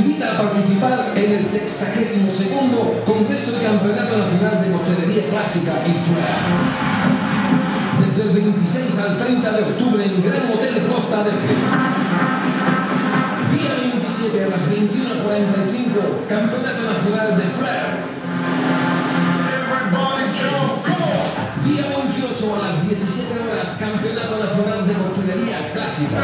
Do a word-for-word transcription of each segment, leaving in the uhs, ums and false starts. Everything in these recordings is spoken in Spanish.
invita a participar en el sexagésimo segundo Congreso y Campeonato Nacional de Coctelería Clásica y Flair. Desde el veintiséis al treinta de octubre en Gran Hotel Costa del Rey. Día veintisiete a las veintiuna cuarenta y cinco, Campeonato Nacional de Flair. Día veintiocho a las diecisiete horas, Campeonato Nacional de Coctelería Clásica.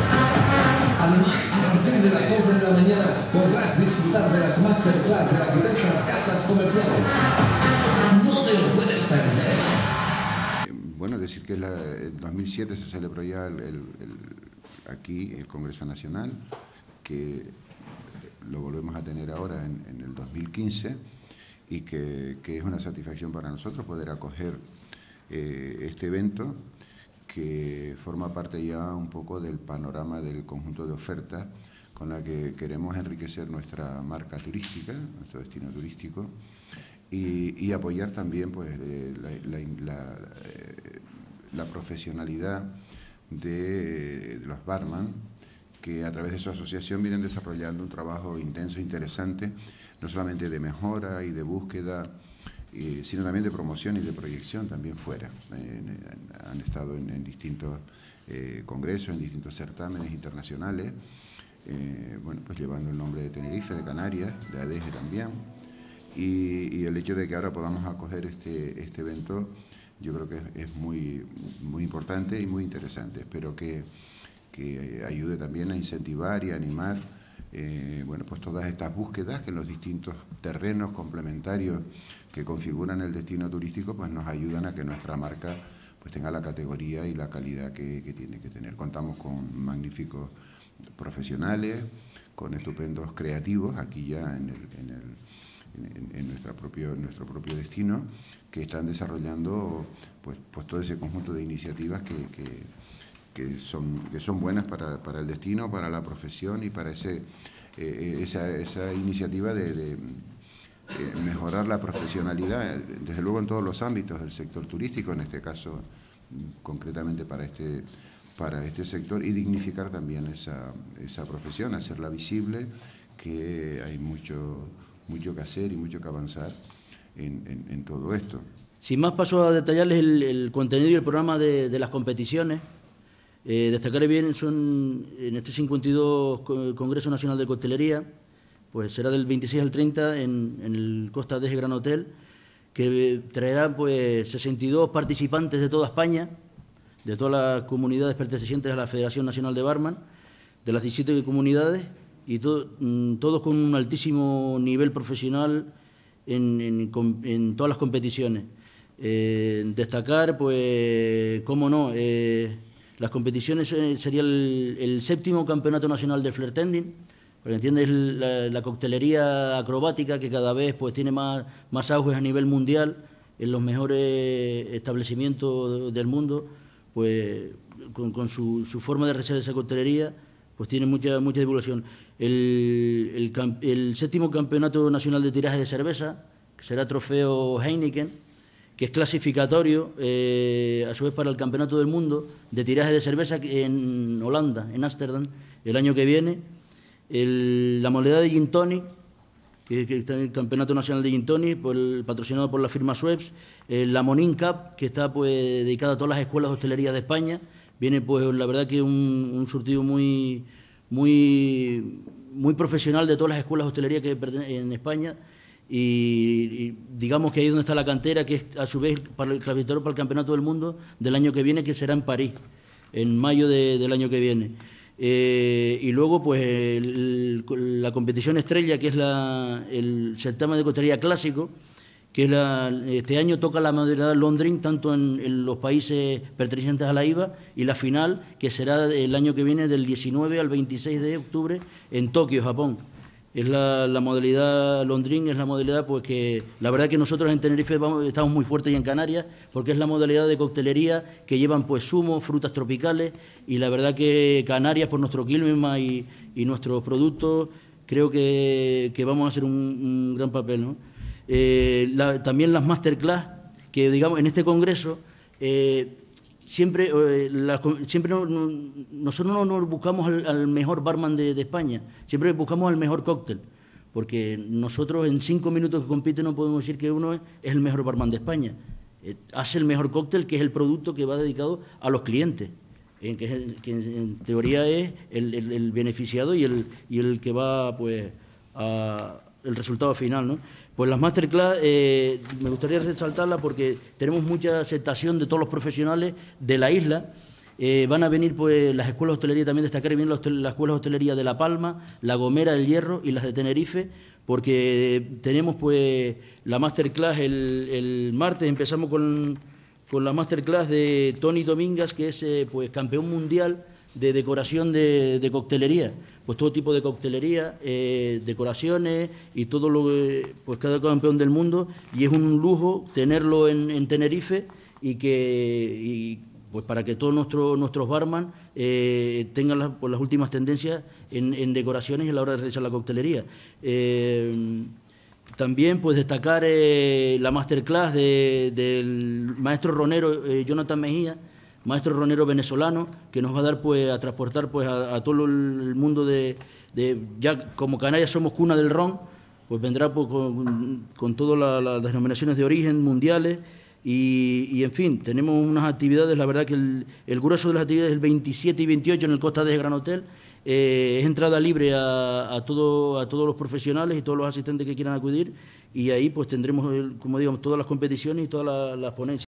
Además, a partir de las once de la mañana podrás disfrutar de las masterclass de las diversas casas comerciales. No te lo puedes perder. Bueno, decir que la, en dos mil siete se celebró ya el, el, el, aquí el Congreso Nacional, que lo volvemos a tener ahora en, en el dos mil quince, y que, que es una satisfacción para nosotros poder acoger eh, este evento, que forma parte ya un poco del panorama del conjunto de ofertas con la que queremos enriquecer nuestra marca turística, nuestro destino turístico, y, y apoyar también pues, eh, la, la, la, eh, la profesionalidad de los barman, que a través de su asociación vienen desarrollando un trabajo intenso e interesante, no solamente de mejora y de búsqueda, eh, sino también de promoción y de proyección también fuera. Eh, han estado en, en distintos eh, congresos, en distintos certámenes internacionales, eh, bueno, pues llevando el nombre de Tenerife, de Canarias, de Adeje también, y, y el hecho de que ahora podamos acoger este, este evento, yo creo que es, es muy, muy importante y muy interesante. Espero que, que ayude también a incentivar y a animar Eh, bueno, pues todas estas búsquedas que en los distintos terrenos complementarios que configuran el destino turístico pues nos ayudan a que nuestra marca pues tenga la categoría y la calidad que, que tiene que tener. Contamos con magníficos profesionales, con estupendos creativos aquí ya en, el, en, el, en, en nuestra propio, nuestro propio destino, que están desarrollando pues, pues todo ese conjunto de iniciativas que, que Que son, que son buenas para, para el destino, para la profesión y para ese, eh, esa, esa iniciativa de, de eh, mejorar la profesionalidad, desde luego en todos los ámbitos del sector turístico, en este caso concretamente para este, para este sector, y dignificar también esa, esa profesión, hacerla visible, que hay mucho, mucho que hacer y mucho que avanzar en, en, en todo esto. Sin más, paso a detallarles el, el contenido y el programa de, de las competiciones. Eh, destacar bien son en este cincuenta y dos Congreso Nacional de Coctelería, pues será del veintiséis al treinta en, en el Costa Adeje Gran Hotel, que traerá pues sesenta y dos participantes de toda España, de todas las comunidades pertenecientes a la Federación Nacional de Barman, de las diecisiete comunidades, y to, todos con un altísimo nivel profesional en, en, en todas las competiciones. Eh, destacar, pues, cómo no, eh, las competiciones eh, sería el, el séptimo Campeonato Nacional de Flairtending, porque entiendes la, la coctelería acrobática que cada vez pues tiene más, más auge a nivel mundial en los mejores establecimientos del mundo, pues con, con su, su forma de realizar esa coctelería, pues tiene mucha, mucha divulgación. El, el, el séptimo Campeonato Nacional de Tiraje de Cerveza, que será trofeo Heineken, que es clasificatorio, eh, a su vez para el Campeonato del Mundo de Tiraje de Cerveza en Holanda, en Ámsterdam, el año que viene. El, la modalidad de Gin Tonic, que, que está en el Campeonato Nacional de Gin Tonic, por el, patrocinado por la firma Schweppes. Eh, la Monin Cup, que está pues dedicada a todas las escuelas de hostelería de España. Viene pues la verdad que un, un surtido muy, muy, muy profesional de todas las escuelas de hostelería que en España. Y, y digamos que ahí es donde está la cantera, que es a su vez para el clasificatorio para el Campeonato del Mundo del año que viene, que será en París, en mayo de, del año que viene. Eh, y luego pues el, la competición estrella, que es la, el certamen de coctelería clásico, que es la, este año toca la modalidad Londrink, tanto en, en los países pertenecientes a la I V A, y la final, que será el año que viene del diecinueve al veintiséis de octubre en Tokio, Japón. Es la, la modalidad Londrink, es la modalidad pues que la verdad que nosotros en Tenerife vamos, estamos muy fuertes, y en Canarias, porque es la modalidad de coctelería que llevan pues zumos, frutas tropicales, y la verdad que Canarias, por nuestro clima y, y nuestros productos, creo que, que vamos a hacer un, un gran papel, ¿no? Eh, la, también las masterclass, que digamos en este congreso eh, siempre, eh, la, siempre no, no, nosotros no nos buscamos al, al mejor barman de, de España, siempre buscamos al mejor cóctel, porque nosotros en cinco minutos que compite no podemos decir que uno es, es el mejor barman de España. Eh, hace el mejor cóctel, que es el producto que va dedicado a los clientes, en que, es el, que en teoría es el, el, el beneficiado y el, y el que va pues a el resultado final, ¿no? Pues las masterclass eh, me gustaría resaltarlas porque tenemos mucha aceptación de todos los profesionales de la isla. Eh, van a venir pues las escuelas de hostelería, también destacar bien las escuelas de hostelería de La Palma, La Gomera, El Hierro y las de Tenerife, porque tenemos pues la masterclass el, el martes, empezamos con, con la masterclass de Tony Domingas, que es eh, pues campeón mundial de decoración de, de coctelería, pues todo tipo de coctelería, eh, decoraciones y todo lo que, pues cada campeón del mundo, y es un lujo tenerlo en, en Tenerife y que y, pues para que todos nuestros nuestros barman eh, tengan las, pues, las últimas tendencias en, en decoraciones y a la hora de realizar la coctelería. Eh, también pues destacar eh, la masterclass de, del maestro ronero eh, Jonathan Mejía, maestro ronero venezolano, que nos va a dar pues a transportar pues a, a todo el mundo de, de, ya como Canarias somos cuna del ron, pues vendrá pues, con, con todas la, la, las denominaciones de origen mundiales y, y en fin, tenemos unas actividades, la verdad que el, el grueso de las actividades es el veintisiete y veintiocho en el Costa de Gran Hotel, eh, es entrada libre a, a, todo, a todos los profesionales y todos los asistentes que quieran acudir y ahí pues tendremos, el, como digamos, todas las competiciones y todas las, las ponencias.